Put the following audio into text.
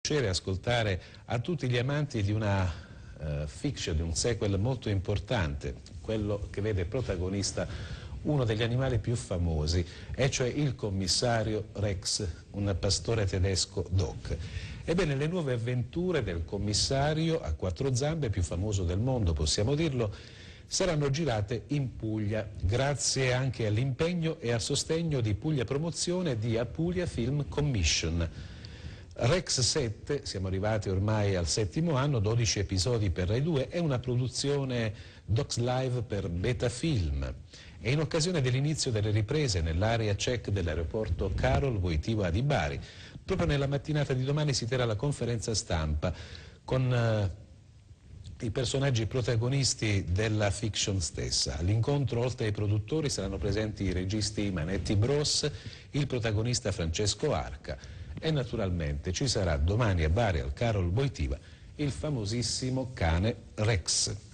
ascoltare a tutti gli amanti di una fiction, di un sequel molto importante, quello che vede protagonista uno degli animali più famosi, e cioè il commissario Rex, un pastore tedesco doc. Ebbene, le nuove avventure del commissario a quattro zampe, più famoso del mondo, possiamo dirlo, saranno girate in Puglia, grazie anche all'impegno e al sostegno di Puglia Promozione e di Apulia Film Commission. Rex 7, siamo arrivati ormai al 7° anno, 12 episodi per Rai 2, è una produzione Docs Live per Beta Film. E in occasione dell'inizio delle riprese nell'area check dell'aeroporto Karol Wojtyła di Bari, proprio nella mattinata di domani si terrà la conferenza stampa con i personaggi protagonisti della fiction stessa. All'incontro, oltre ai produttori, saranno presenti i registi Manetti Bros, il protagonista Francesco Arca e naturalmente ci sarà domani a Bari al Karol Wojtyła il famosissimo cane Rex.